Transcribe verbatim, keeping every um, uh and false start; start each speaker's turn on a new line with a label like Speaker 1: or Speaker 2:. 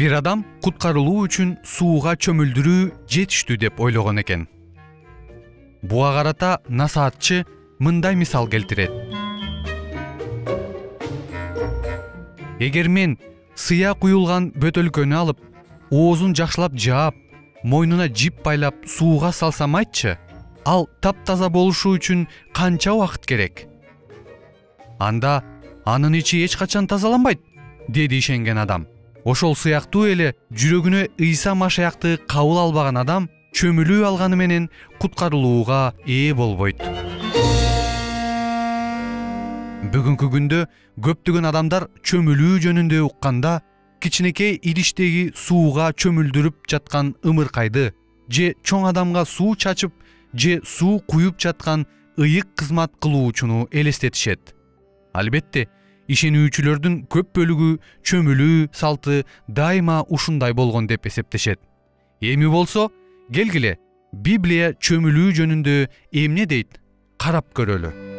Speaker 1: бир адам куткарылуу үчүн сууга чөмүлдүрүү жетиштүү деп ойлогон экен. Буга карата насаатчы мындай мисал келтирет. Эгер мен сыя куюлган бөтөлкөнү алып, оозун жакшылап жаап, мойнуна жип байлап сууга салсам айтчы, ал таптаза болушу үчүн канча убакыт керек? Анда анын ичи эч качан тазаланбайт, деди ишенген адам. Ошол сыяктуу эле жүрөгүнө Ыйса Машаякты кабыл албаган адам чөмүлүү алганы менен куткарылууга ээ болбойт. Бүгүнкү күндө көптөгөн адамдар чөмүлүү жөнүндө укканда кичинекей идиштеги сууга чөмүлдүрүп жаткан ымыркайды же чоң адамга суу чачып же суу куюп жаткан ыйык кызмат кылуучуну элестетишет. Албетте, ишенүүчүлөрдүн көп бөлүгү чөмүлүү салты дайыма ушундай болгон деп эсептешет. Эми болсо, келгиле, Библия чөмүлүү жөнүндө эмне дейт? Карап көрөлү.